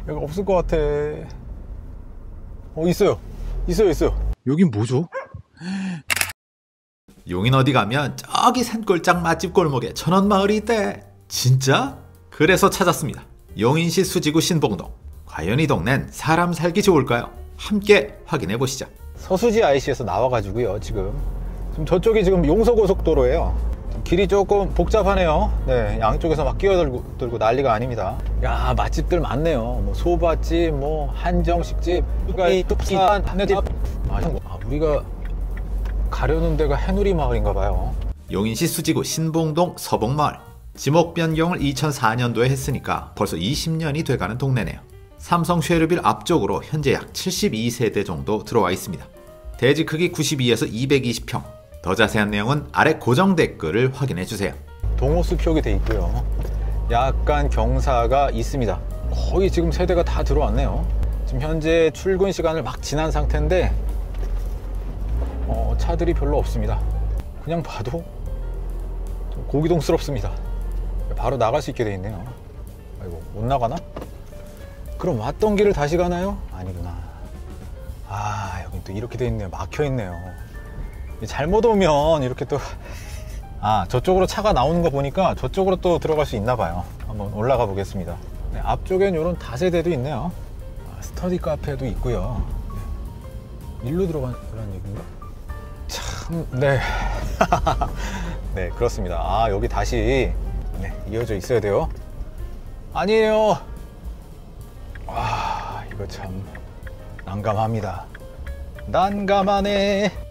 여기 없을 것 같아. 있어요. 있어요. 여긴 뭐죠? 용인 어디 가면 저기 산골짝 맛집 골목에 천원마을이 있대. 진짜? 그래서 찾았습니다. 용인시 수지구 신봉동. 과연 이 동네는 사람 살기 좋을까요? 함께 확인해 보시죠. 서수지 IC에서 나와가지고요. 지금 저쪽이 지금 용서고속도로예요. 길이 조금 복잡하네요. 네, 양쪽에서 막 끼어들고 난리가 아닙니다. 야, 맛집들 많네요. 뭐 소바집, 뭐 한정식집, 뚝산, 한내집. 우리가 가려는 데가 해누리 마을인가 봐요. 용인시 수지구 신봉동 서봉마을. 지목 변경을 2004년도에 했으니까 벌써 20년이 돼가는 동네네요. 삼성 쉐르빌 앞쪽으로 현재 약 72세대 정도 들어와 있습니다. 대지 크기 92에서 220평. 더 자세한 내용은 아래 고정 댓글을 확인해주세요. 동호수 표기 돼 있고요. 약간 경사가 있습니다. 거의 지금 세대가 다 들어왔네요. 지금 현재 출근 시간을 막 지난 상태인데 차들이 별로 없습니다. 그냥 봐도 좀 고기동스럽습니다. 바로 나갈 수 있게 돼 있네요. 아이고, 못 나가나? 그럼 왔던 길을 다시 가나요? 아니구나. 여기 또 이렇게 돼 있네요. 막혀 있네요. 잘못 오면 이렇게 또 저쪽으로 차가 나오는 거 보니까 저쪽으로 또 들어갈 수 있나 봐요. 한번 올라가 보겠습니다. 네, 앞쪽엔 이런 다세대도 있네요. 스터디 카페도 있고요. 네. 일로 들어가는 얘기인가? 참, 네. 네, 그렇습니다. 여기 다시 이어져 있어야 돼요. 아니에요. 이거 참 난감합니다. 난감하네.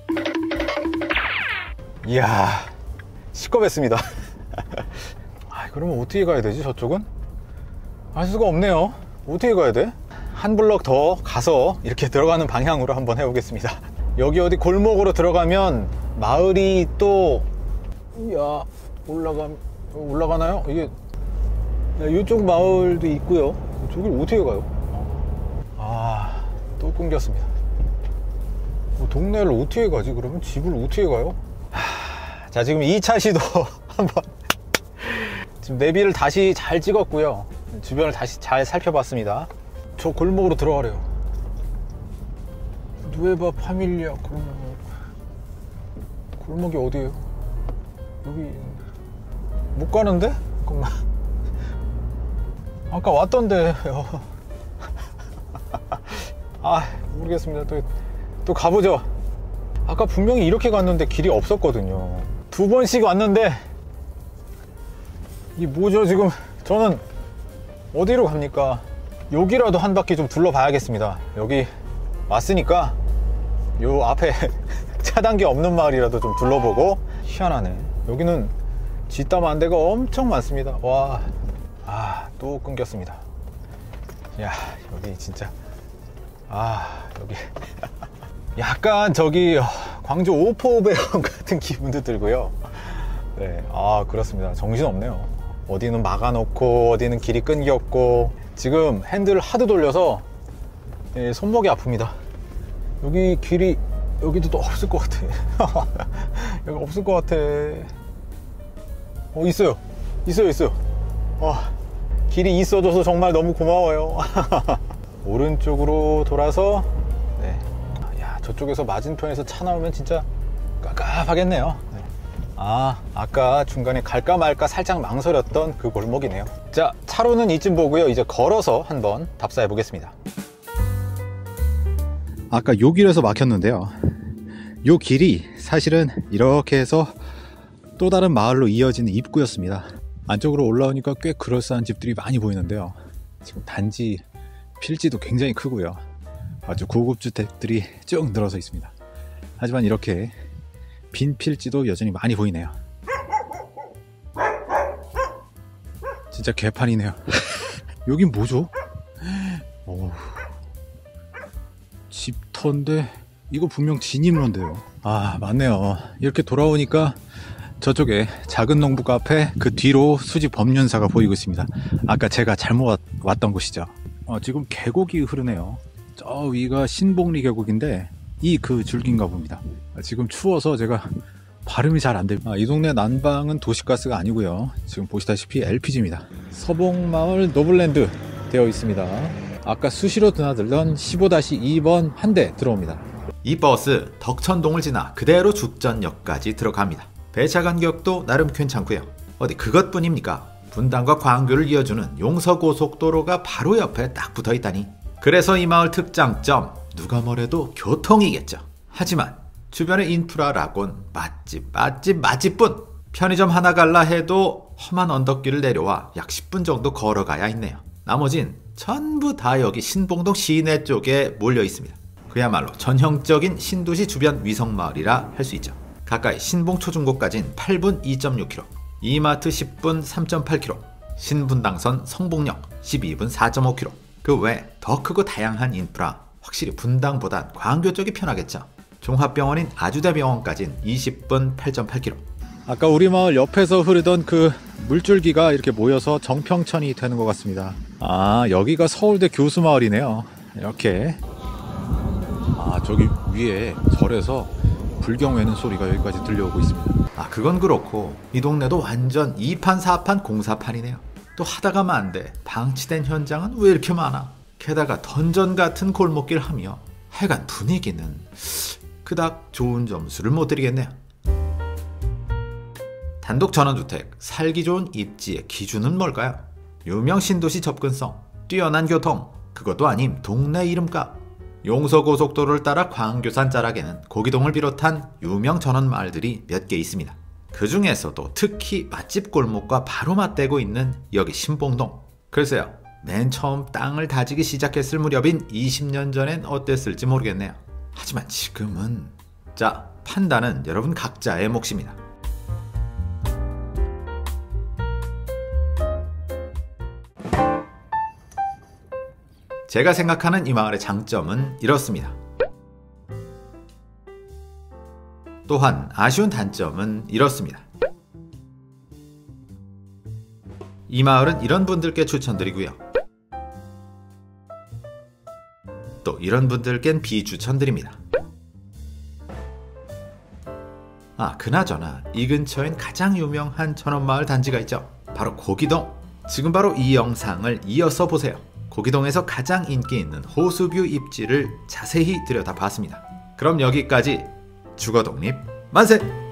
이야, 시겁했습니다. 그러면 어떻게 가야 되지? 저쪽은? 알 수가 없네요. 어떻게 가야 돼? 한 블럭 더 가서 이렇게 들어가는 방향으로 한번 해보겠습니다. 여기 어디 골목으로 들어가면 마을이 또 올라가나요? 이게 이쪽 마을도 있고요. 저길 어떻게 가요? 또 끊겼습니다. 동네를 어떻게 가지? 그러면 집을 어떻게 가요? 자, 지금 2차 시도 한번 지금 내비를 다시 잘 찍었고요. 주변을 다시 잘 살펴봤습니다. 저 골목으로 들어가래요. 누에바 파밀리아. 그러면 골목이 어디예요? 여기 못 가는데? 잠깐만. 아까 왔던데. 모르겠습니다. 또 가보죠. 아까 분명히 이렇게 갔는데 길이 없었거든요. 2번씩 왔는데 이게 뭐죠? 지금 저는 어디로 갑니까? 여기라도 한 바퀴 좀 둘러봐야겠습니다. 여기 왔으니까 요 앞에 차단기 없는 마을이라도 좀 둘러보고. 희한하네. 여기는 뒷담한 데가 엄청 많습니다. 와, 또 끊겼습니다. 야, 여기 진짜 여기 약간 저기 광주 오포배원 같은 기분도 들고요. 네, 그렇습니다. 정신없네요. 어디는 막아놓고 어디는 길이 끊겼고. 지금 핸들을 하도 돌려서 손목이 아픕니다. 여기 길이 여기도 또 없을 것 같아. 여기 없을 것 같아. 있어요. 길이 있어줘서 정말 너무 고마워요. 오른쪽으로 돌아서 저쪽에서 맞은편에서 차 나오면 진짜 깝깝하겠네요. 아까 중간에 갈까 말까 살짝 망설였던 그 골목이네요. 자, 차로는 이쯤 보고요. 이제 걸어서 한번 답사해 보겠습니다. 아까 요 길에서 막혔는데요. 요 길이 사실은 이렇게 해서 또 다른 마을로 이어지는 입구였습니다. 안쪽으로 올라오니까 꽤 그럴싸한 집들이 많이 보이는데요. 지금 단지 필지도 굉장히 크고요. 아주 고급 주택들이 쭉 늘어서 있습니다. 하지만 이렇게 빈 필지도 여전히 많이 보이네요. 진짜 개판이네요. 여긴 뭐죠? 집터인데 이거 분명 진입로인데요. 맞네요. 이렇게 돌아오니까 저쪽에 작은 농부 카페 그 뒤로 수지 법륜사가 보이고 있습니다. 아까 제가 잘못 왔던 곳이죠. 지금 계곡이 흐르네요. 저 위가 신봉리 계곡인데 이 그 줄기인가 봅니다. 지금 추워서 제가 발음이 잘 안 됩니다. 이 동네 난방은 도시가스가 아니고요. 지금 보시다시피 LPG입니다. 서봉마을 노블랜드 되어 있습니다. 아까 수시로 드나들던 15-2번 한 대 들어옵니다. 이 버스 덕천동을 지나 그대로 죽전역까지 들어갑니다. 배차 간격도 나름 괜찮고요. 어디 그것뿐입니까? 분당과 광교를 이어주는 용서고속도로가 바로 옆에 딱 붙어있다니. 그래서 이 마을 특장점, 누가 뭐래도 교통이겠죠. 하지만 주변의 인프라라곤 맛집뿐. 편의점 하나 갈라 해도 험한 언덕길을 내려와 약 10분 정도 걸어가야 있네요. 나머진 전부 다 여기 신봉동 시내 쪽에 몰려 있습니다. 그야말로 전형적인 신도시 주변 위성마을이라 할 수 있죠. 가까이 신봉 초중고까지는 8분 2.6km, 이마트 10분 3.8km, 신분당선 성북역 12분 4.5km. 그 외 더 크고 다양한 인프라, 확실히 분당보단 광교 쪽이 편하겠죠. 종합병원인 아주대병원까지는 20분 8.8km. 아까 우리 마을 옆에서 흐르던 그 물줄기가 이렇게 모여서 정평천이 되는 것 같습니다. 아, 여기가 서울대 교수마을이네요. 이렇게. 아, 저기 위에 절에서 불경 외는 소리가 여기까지 들려오고 있습니다. 아, 그건 그렇고 이 동네도 완전 2판 4판 공사판이네요. 또 하다가 만데 방치된 현장은 왜 이렇게 많아? 게다가 던전 같은 골목길 하며 하여간 분위기는 그닥 좋은 점수를 못 드리겠네요. 단독 전원주택, 살기 좋은 입지의 기준은 뭘까요? 유명 신도시 접근성, 뛰어난 교통, 그것도 아님 동네 이름값. 용서고속도로를 따라 광교산 자락에는 고기동을 비롯한 유명 전원마을들이 몇 개 있습니다. 그 중에서도 특히 맛집 골목과 바로 맞대고 있는 여기 신봉동. 글쎄요, 맨 처음 땅을 다지기 시작했을 무렵인 20년 전엔 어땠을지 모르겠네요. 하지만 지금은... 자, 판단은 여러분 각자의 몫입니다. 제가 생각하는 이 마을의 장점은 이렇습니다. 또한 아쉬운 단점은 이렇습니다. 이 마을은 이런 분들께 추천드리고요. 또 이런 분들께는 비추천드립니다. 아, 그나저나 이 근처엔 가장 유명한 전원마을 단지가 있죠. 바로 고기동. 지금 바로 이 영상을 이어서 보세요. 고기동에서 가장 인기 있는 호수뷰 입지를 자세히 들여다봤습니다. 그럼 여기까지 주거독립 만세!